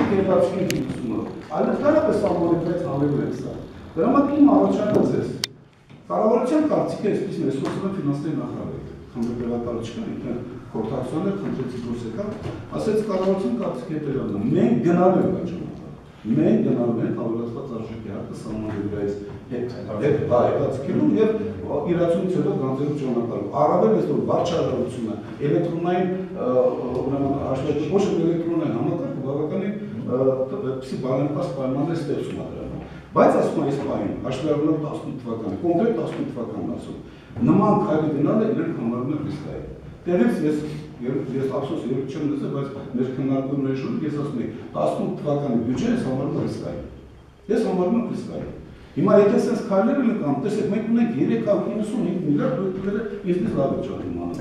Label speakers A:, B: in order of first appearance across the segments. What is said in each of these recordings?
A: գերբացքի դիտումը, այլ դրանպես ամենից ավելի է սա։ Դրա համար իմ առաջարկը ձեզ։ Կառավարության կարծիքը այսպես է, այսօր ֆինանսների նախարարը, խմբագրական չկան, ինքն կորտակցիոնը խնդրեց դուրս եկավ, ասեց կառավարության կարծիքը հետևյալն է, մենք գնալու ենք այդ ժամանակ։ Մենք գնալու ենք ավելացված արժեքի հարկը սահմանելու վրայից հետ հետաձգելու եւ իրացումից հետո գանձելու ճանապարհով։ Առավել ես որ վարչարարությունը էլեկտրոնային ուրեմն հաշվետվող էլեկտրոնային համակարգը բավականին պսի բարենպաստ պայմաններ ստեղծում է դրան։ Բայց ասում եմ այս պահին հաշվի առնելով 18 թվականը, կոնկրետ 18 թվականն ասում, նման քայլի գնալը իրենք համարում են ռիսկային։ Տեղից ես ափսոս երբ չեմ լսել, բայց մեր քննարկումների շուրջ ես ասում եմ 18 թվականի բյուջեն ես համարում եմ ռիսկային։ Ես համարում եմ ռիսկային։ Հիմա եթե sense քայլերը լկան, տեսեք, մենք ունենք 395 միլիարդ դրամը ինձնից լավ է ճանաչում անում։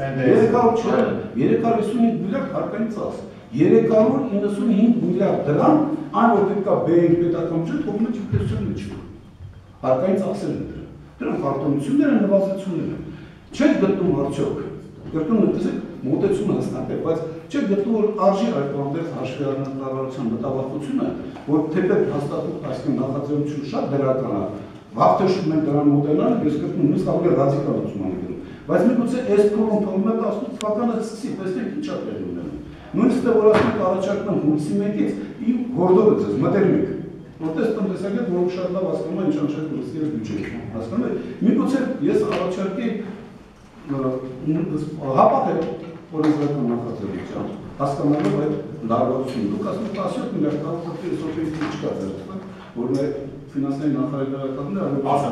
A: 355 միլիարդ հարկային ծախս։ 395 միլիարդ դրամ, այն որ պետք է բերենք պետական բյուջետ, թողնում է ճիշտության մեջ։ Հարկային ծախսերն են դրանք։ Դրանք արտոնություններ են, նվազեցումներ են։ Չեք գտնում արդյոք, կրկնում եմ, տեսեք, մոտեցումը հստակ է, բայց չեք գտնում որ արժի այդ բանտերս հաշվի առնելու կառավարության մտավախությունը, որ թեպետ հաստատում, այսինքն նախաձեռնությունը շատ դրական է, վաղտեշում են դրան մոտենալ, ես կրկնում նույնիսկ ավելի ռադիկալ ուսման է գնում։ Բայց միգուցե այս փորում թողնում է 18 թվականը սկսի, տեսնենք ինչ է տեղի ունենում։ Նույնիսկ որ ասենք առաջարկում եմ հունիսի 1-ից իմ հորդորը ձեզ մտերում եք։ Որտես տնտեսագետ, որոնք շատ լավ հասկանում են ինչ անշարժ ռիսկերը բյուջեի, հասկանում եք։ Միգուցե ես առաջարկեի հապաղել օրենսդրական նախաձեռնության, հասկանալով այդ լարվածությունը։ Դուք ասում եք 17 միլիարդ տաղտի սոպեիստի չկա ձերտվան, որ մեր ֆինանսների նախարարի դարականները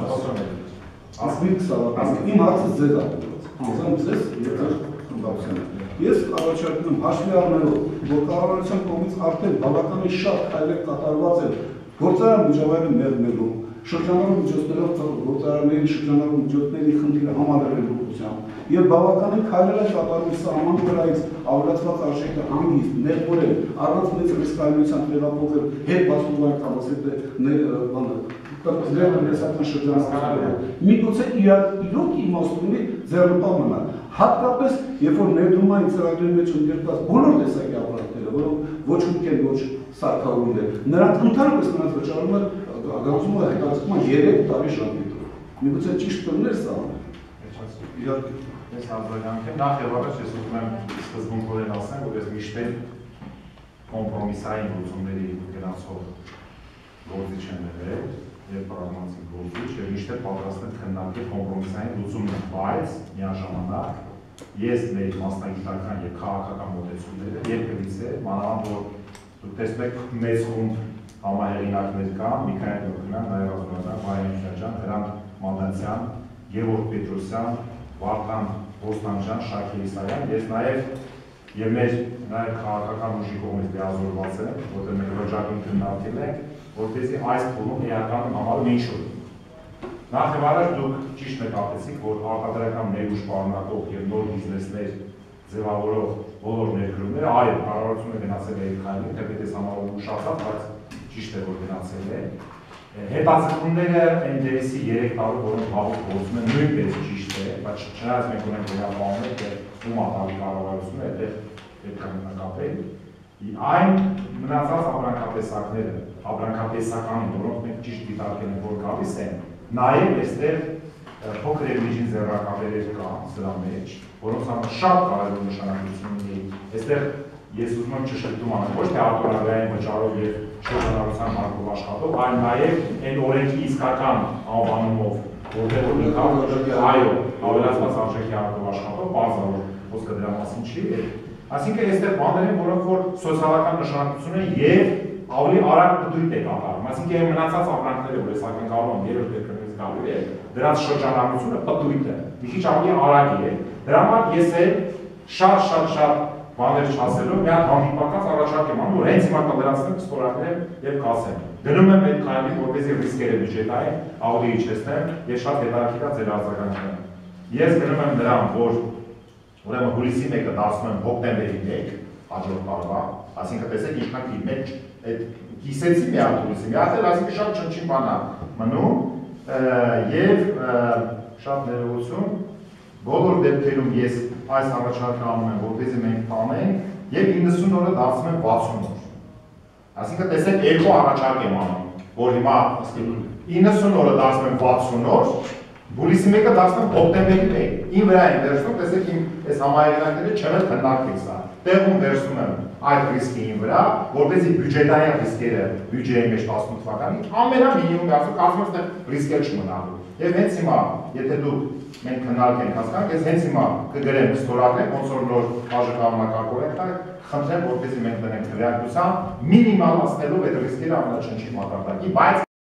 A: իմ հարցը ձեզ ապրված, անձամբ ձեզ երկար խմբակցանը։ Ես առաջարկում եմ հաշվի առնելով, որ կառավարության կողմից արդեն բավականին շատ քայլեր կատարված են գործարան միջավայրը մեղմելու, շրջանառու միջոցներով գործարանների շրջանառու միջոցների խնդիրը համալրելու ուղղությամբ եւ բավականին քայլեր են կատարվում սահմանի վրայից ավելացված արժեքը հանգիստ, ներբորել, առանց մեծ ռիսկայնության տեղափոխել հետ բացումային կապասիտետը տնտեսական շրջանառությունները։ Միգուցե իրոք իմաստ ունի ձեռնպահ մնալ, հատկապես երբ որ ներդրումային ծրագրերի մեջ ընդգրկված բոլոր տեսակի ապրանքները, որոնք ոչ հումք են, ոչ սարքավորումներ, նրանք ընդհանրապես նրանց վճարումը գանձումը հետաձգում է 3 տարի ժամկետով։ Միգուցե ճիշտ կլներ սա անել։ Իհարկե։
B: Ես արձագանքեմ, նախ եւ առաջ ես ուզում եմ սկզբունքորեն ասեմ, որ ես միշտ կոմպրոմիսային լուծումների գնացող գործիչ եմ եղել եւ պրագմատիկ գործիչ եւ միշտ պատրաստ եմ քննարկել կոմպրոմիսային լուծումներ, բայց միաժամանակ ես մեր մասնագիտական եւ քաղաքական մոտեցումները երբևիցե մանավանդ որ դուք տեսնում եք մեծ խումբ համահեղինակներ կան, Միքայել Դոկյան, Նայր Ազգանյան, Մարիամ Շաջյան, Հրանտ Մադանցյան, Գևորգ Պետրոսյան, Վարդան Ոստանջյան, Շաքե Իսայան, ես նաև եւ մեր նաև քաղաքական ուժի կողմից լիազորված եմ, որտեղ մենք վճարում քննարկել ենք, որպեսզի այս փուլում էական համարում ինչ որ։ Նախ եւ առաջ դուք ճիշտ նկատեցիք, որ արտադրական ներուժ պարունակող եւ նոր բիզնեսներ ձևավորող բոլոր ներդրումները, այո, կառավարությունը գնացել է այդ քայլին, թեպետ այս համարում ուշացած, բայց ճիշտ է որ գնացել է։ Հետաձգումները NDS-ի 3 տարով, որոնք հավուկ գործում են, նույնպես ճիշտ է, բայց չնայած մենք ունենք վերաբաններ, թե ում ատալի կառավարությունը այդտեղ պետք է նկատել։ Այն մնացած ապրանքատեսակները, ապրանքատեսականը, որոնք մենք ճիշտ դիտարկել ենք, որ գալիս են, նաև այստեղ փոքր եւ միջին ձեռնարկատերեր կան սրա մեջ, որոնց համար շատ կարևոր նշանակություն ունի։ Այստեղ ես ուզում եմ ճշգրտում անել, ոչ թե արտոնագրային վճարով եւ շրջանառության հարկով աշխատող, այլ նաև այն օրենքի իսկական անվանումով, որտեղ որ այո, ավելացված արժեքի հարկով աշխատող, բազարով խոսքը դրա մասին չի։ Այսինքն այստեղ բաներ են, որոնք որ սոցիալական նշանակություն են եւ ավելի արագ բդույթ է կատարում։ Այսինքն այն մնացած ապրանքները, որ ես ակնկալում եմ երրորդ երկրներից գալու է, դրանց շրջանառությունը բդույթ է։ Մի քիչ ավելի արագ է։ Դրա համար ես էլ շատ բաներ չասելով, մի հատ հանդիպակաց առաջարկ եմ անում, որ հենց հիմա կդրանցնեմ ստորագրեմ եւ կասեմ։ Գնում եմ այդ քայլին, որպեսզի ռիսկերը բյուջետային ավելի իջեցնեմ եւ շատ հետաքրքիր է ձեր արձագանքները։ Ես գնում եմ նրան, որ ուրեմն հուլիսի 1-ը դասում եմ հոկտեմբերի 1 հաջորդ տարվա, այսինքն տեսեք ինչքան մեջ այդ կիսեցի մի հատ հուլիսի, մի հատ էլ այսինքն շատ չնչին բան է մնում եւ շատ ներողություն բոլոր դեպքերում ես այս առաջարկը անում եմ, որպեսզի մենք տանենք եւ 90 օրը դարձնում եմ 60 օր։ Այսինքն տեսեք երկու առաջարկ եմ անում, որ հիմա 90 օրը դարձնում եմ 60 օր, հուլիսի 1-ը դարձնում եմ հոկտեմբերի 1, իմ վրա եմ վերցնում, տեսեք իմ այս համայնքները չեղել քննարկվի սա, տեղում վերցնում եմ այդ ռիսկի իմ վրա, որպեսզի բյուջետային ռիսկերը բյուջեի մեջ 18 թվականի ամենամինիմում կարծում եմ ռիսկեր չմնալու։ Եվ հենց հիմա, եթե դուք մենք քննարկենք հասկանանք, ես հենց հիմա կգրեմ ստորագրեմ, ոնց որ նոր բաժակահամակարգորեն տա, խնդրեմ, որպեսզի մենք դնենք քվեարկության մինիմալացնելով այդ ռիսկերը ամենաչնչի մակարդակի, բայց